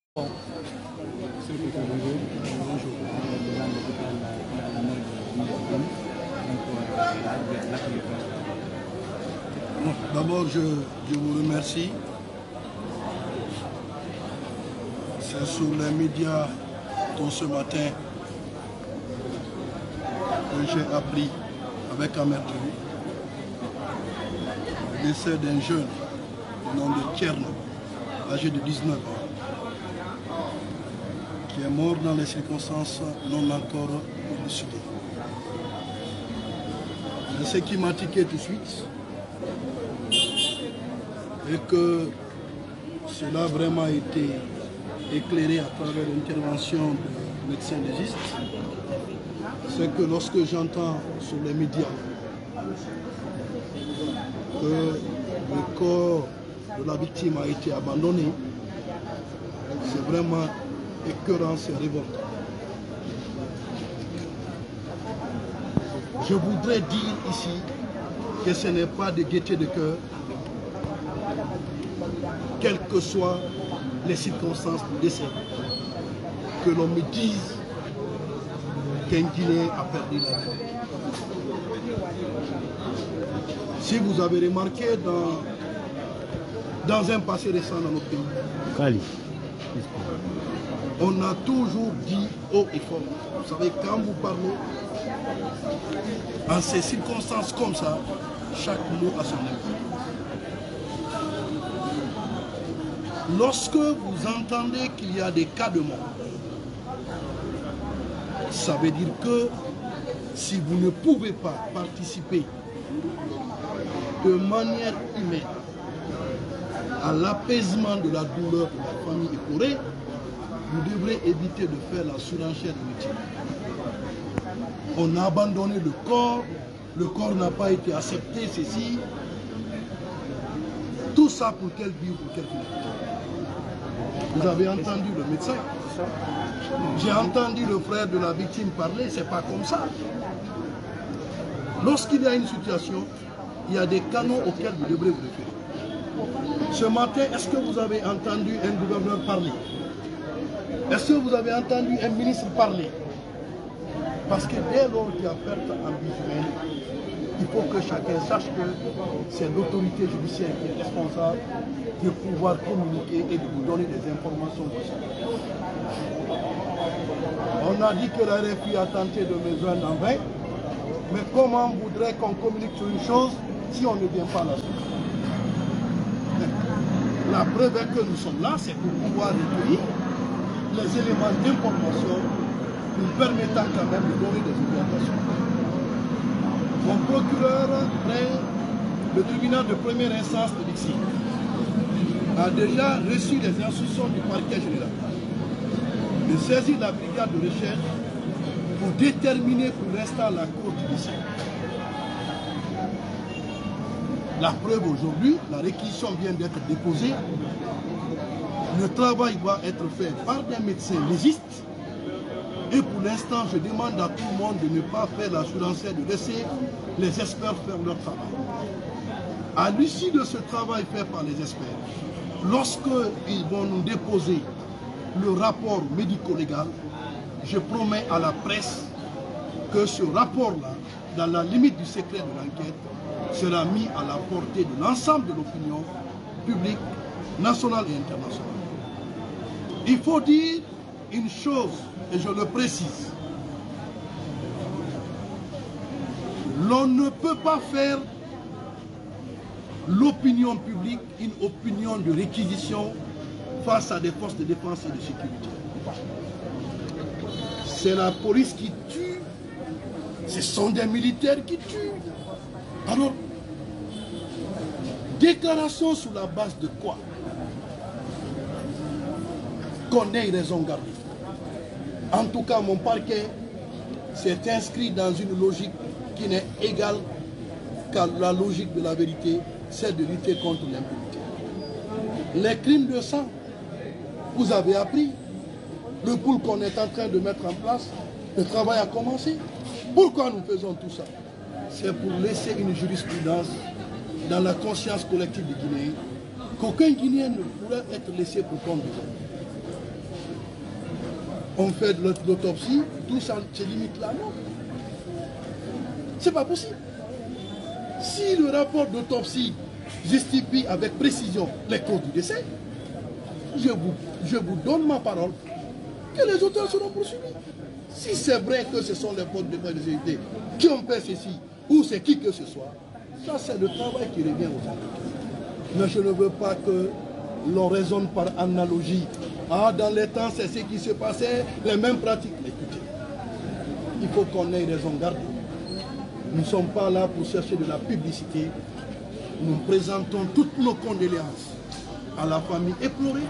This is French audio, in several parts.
Bon, ce que je veux dire, bonjour, les gens de l'hôpital, la mort de donc d'abord, je vous remercie. C'est sur les médias dont ce matin que j'ai appris avec amertume le décès d'un jeune du nom de Tcherno, âgé de 19 ans, qui est mort dans les circonstances non encore élucidées. Mais ce qui m'a tiqué tout de suite est que cela a vraiment été éclairé à travers l'intervention du médecin légiste, c'est que lorsque j'entends sur les médias que le corps de la victime a été abandonné, c'est vraiment écœurant, c'est révoltant. Je voudrais dire ici que ce n'est pas de gaieté de cœur, quelles que soient les circonstances du décès, que l'on me dise qu'un Guinéen a perdu la vie. Si vous avez remarqué dans un passé récent dans notre pays, on a toujours dit haut et fort. Vous savez, quand vous parlez en ces circonstances comme ça, chaque mot a son impact. Lorsque vous entendez qu'il y a des cas de mort, ça veut dire que si vous ne pouvez pas participer de manière humaine à l'apaisement de la douleur de la famille éplorée, vous devrez éviter de faire la surenchère inutile. On a abandonné le corps n'a pas été accepté, ceci. Tout ça pour quel but, pour quel finalité? Vous avez entendu le médecin, j'ai entendu le frère de la victime parler, c'est pas comme ça. Lorsqu'il y a une situation, il y a des canaux auxquels vous devrez vous référer. Ce matin, est-ce que vous avez entendu un gouverneur parler? Est-ce que vous avez entendu un ministre parler? Parce que dès lors qu'il y a perte en vie humaine, il faut que chacun sache que c'est l'autorité judiciaire qui est responsable de pouvoir communiquer et de vous donner des informations possibles. On a dit que la RFI a tenté de me joindre en vain, mais comment on voudrait qu'on communique sur une chose si on ne vient pas à la suite? La preuve est que nous sommes là, c'est pour pouvoir recueillir les éléments d'information nous permettant quand même de donner des orientations. Mon procureur, le tribunal de première instance de Dixi, a déjà reçu les instructions du parquet général de saisir la brigade de recherche pour déterminer pour l'instant la cause du décès. La preuve aujourd'hui, la réquisition vient d'être déposée. Le travail va être fait par des médecins légistes. Et pour l'instant, je demande à tout le monde de ne pas faire la surenchère, de laisser les experts faire leur travail. À l'issue de ce travail fait par les experts, lorsqu'ils vont nous déposer le rapport médico-légal, je promets à la presse que ce rapport-là, dans la limite du secret de l'enquête, sera mis à la portée de l'ensemble de l'opinion publique, nationale et internationale. Il faut dire une chose, et je le précise. L'on ne peut pas faire l'opinion publique une opinion de réquisition face à des forces de défense et de sécurité. C'est la police qui tue, ce sont des militaires qui tuent. Alors, déclaration sur la base de quoi? Qu'on ait raison gardée. En tout cas, mon parquet s'est inscrit dans une logique qui n'est égale qu'à la logique de la vérité, celle de lutter contre l'impunité. Les crimes de sang, vous avez appris, le pool qu'on est en train de mettre en place, le travail a commencé. Pourquoi nous faisons tout ça? C'est pour laisser une jurisprudence dans la conscience collective des Guinéens, qu'aucun Guinéen ne pourrait être laissé pour compte des autres. on fait de l'autopsie, tout ça se limite là, non. C'est pas possible. Si le rapport d'autopsie justifie avec précision les causes du décès, je vous donne ma parole que les auteurs seront poursuivis. Si c'est vrai que ce sont les fautes de sécurité qui ont fait ceci, ou c'est qui que ce soit, ça c'est le travail qui revient aux autres. Mais je ne veux pas que l'on raisonne par analogie. Ah, dans les temps, c'est ce qui se passait, les mêmes pratiques. Écoutez, il faut qu'on ait raison garder. Nous ne sommes pas là pour chercher de la publicité. Nous présentons toutes nos condoléances à la famille éplorée.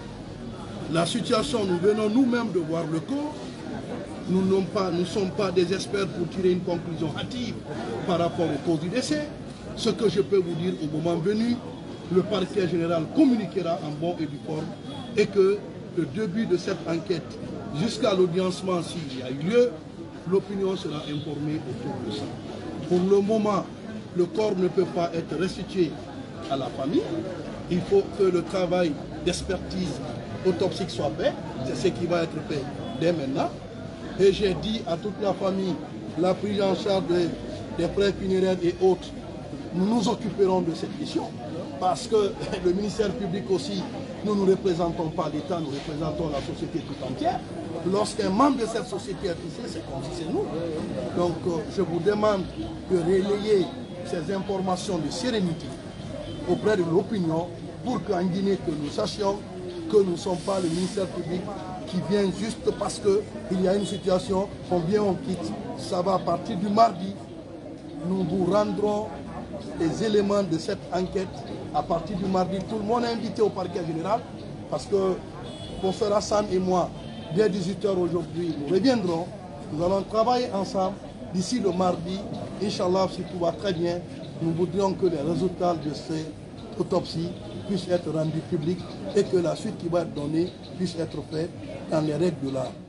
La situation, nous venons nous-mêmes de voir le corps. Nous ne sommes pas des experts pour tirer une conclusion hâtive par rapport aux causes du décès. Ce que je peux vous dire au moment venu, le parquet général communiquera en bon et due forme et que le début de cette enquête jusqu'à l'audiencement, s'il y a eu lieu, l'opinion sera informée autour de ça. Pour le moment, le corps ne peut pas être restitué à la famille. Il faut que le travail d'expertise autopsique soit fait. C'est ce qui va être fait dès maintenant. Et j'ai dit à toute la famille, la prise en charge des frais funéraires et autres, nous nous occuperons de cette question. Parce que le ministère public aussi, nous ne représentons pas l'État, nous représentons la société tout entière. Lorsqu'un membre de cette société est touché, c'est comme si c'est nous. Donc je vous demande de relayer ces informations de sérénité auprès de l'opinion pour qu'en Guinée, que nous sachions que nous ne sommes pas le ministère public qui vient juste parce qu'il y a une situation, on vient, on quitte. Ça va à partir du mardi. Nous vous rendrons les éléments de cette enquête à partir du mardi. Tout le monde est invité au parquet général parce que professeur Hassan et moi, dès 18 h aujourd'hui, nous reviendrons. Nous allons travailler ensemble. D'ici le mardi, Inch'Allah, si tout va très bien, nous voudrions que les résultats de ces autopsies puissent être rendus publics et que la suite qui va être donnée puisse être faite dans les règles de l'art.